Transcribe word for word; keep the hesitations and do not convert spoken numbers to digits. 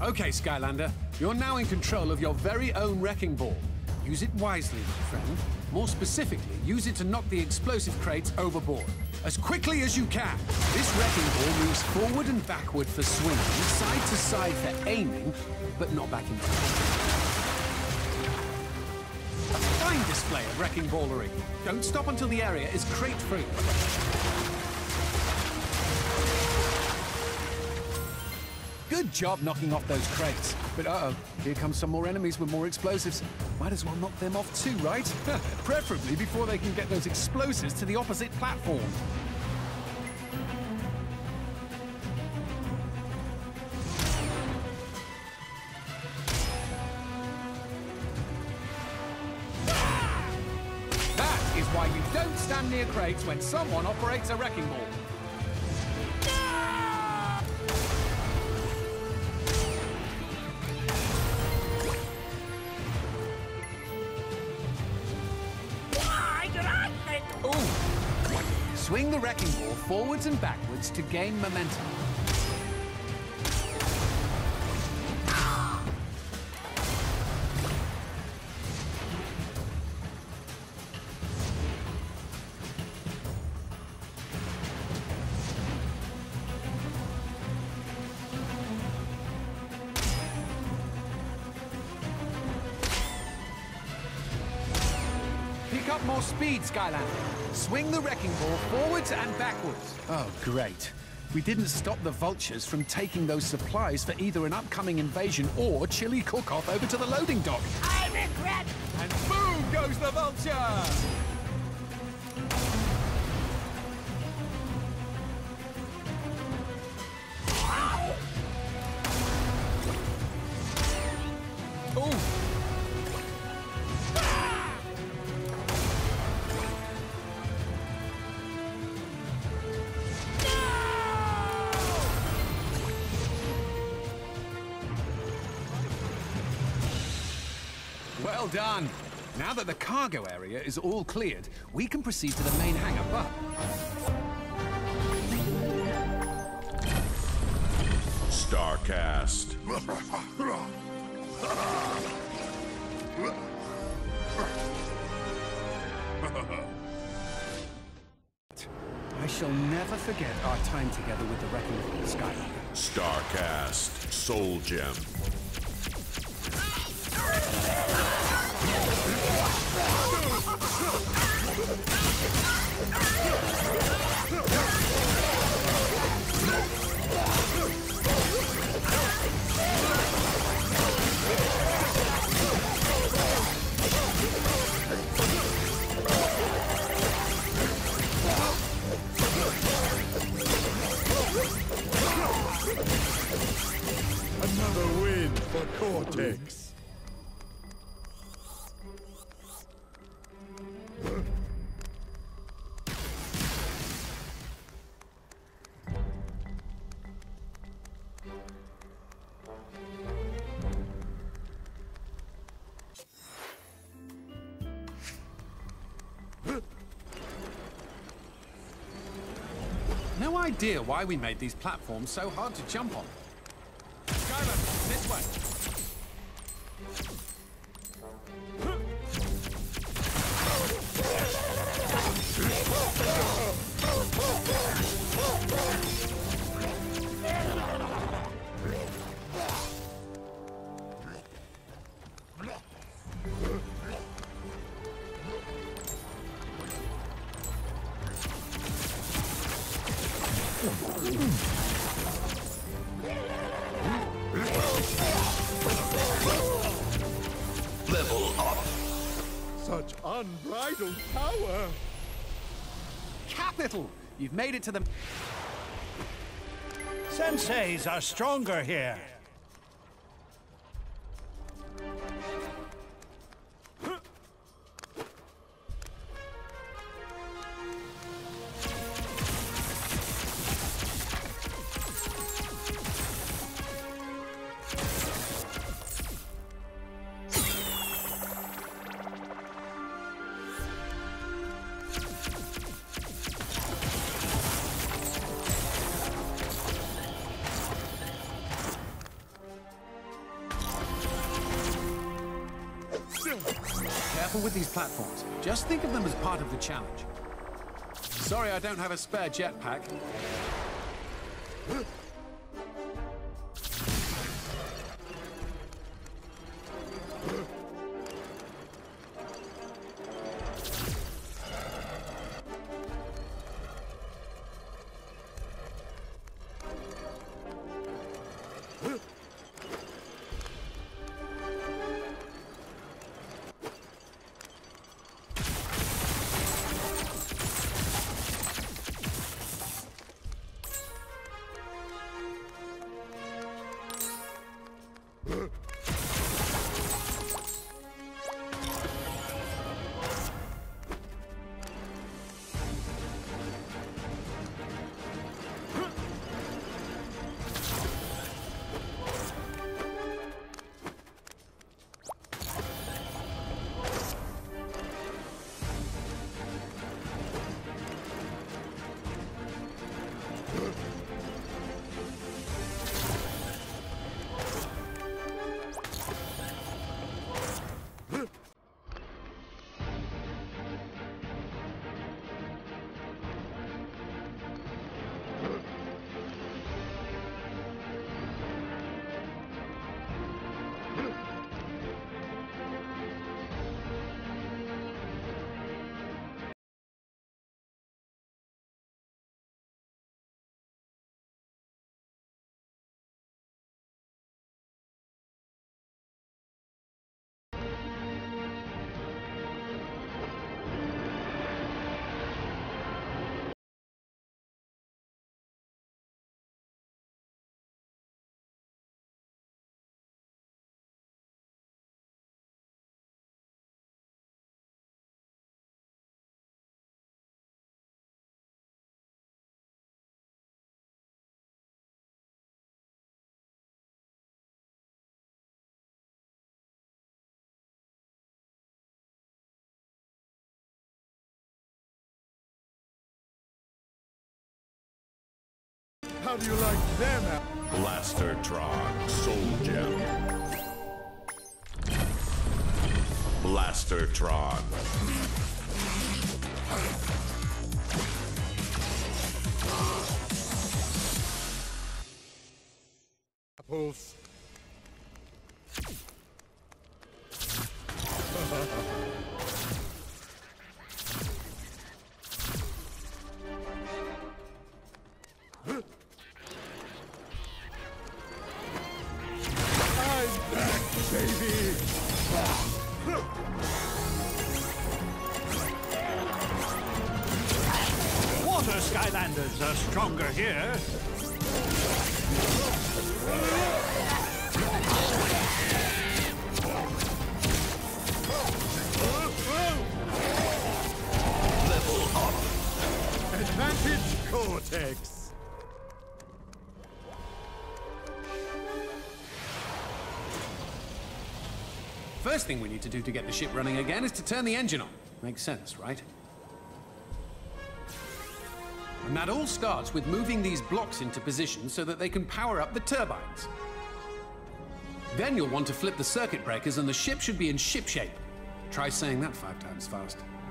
Okay, Skylander. You're now in control of your very own wrecking ball. Use it wisely, my friend. More specifically, use it to knock the explosive crates overboard. As quickly as you can. This wrecking ball moves forward and backward for swinging, side to side for aiming, but not back in time. A fine display of wrecking ballery. Don't stop until the area is crate-free. Good job knocking off those crates. But uh-oh, here come some more enemies with more explosives. Might as well knock them off too, right? Preferably before they can get those explosives to the opposite platform. That is why you don't stand near crates when someone operates a wrecking ball. Swing the wrecking ball forwards and backwards to gain momentum. Pick up more speed, Skylander. Swing the wrecking ball forwards and backwards. Oh, great. We didn't stop the vultures from taking those supplies for either an upcoming invasion or chili cook-off over to the loading dock. I regret! And boom goes the vulture! Oh! Well done. Now that the cargo area is all cleared, we can proceed to the main hangar, but... Starcast. I shall never forget our time together with the Wrecking Ball, Skylander. Starcast. Soul Gem. Another win for Cortex. No idea why we made these platforms so hard to jump on. Skylander, this way. Level up. Such unbridled power. Capital! You've made it to the... Senseis are stronger here. Careful with these platforms. Just think of them as part of the challenge. Sorry I don't have a spare jetpack. How do you like them? Blastertron Soul Gem. Blastertron. Apples. Water Skylanders are stronger here. Level up. Advantage Cortex. First thing we need to do to get the ship running again is to turn the engine on. Makes sense, right? And that all starts with moving these blocks into position so that they can power up the turbines. Then you'll want to flip the circuit breakers and the ship should be in ship shape. Try saying that five times fast.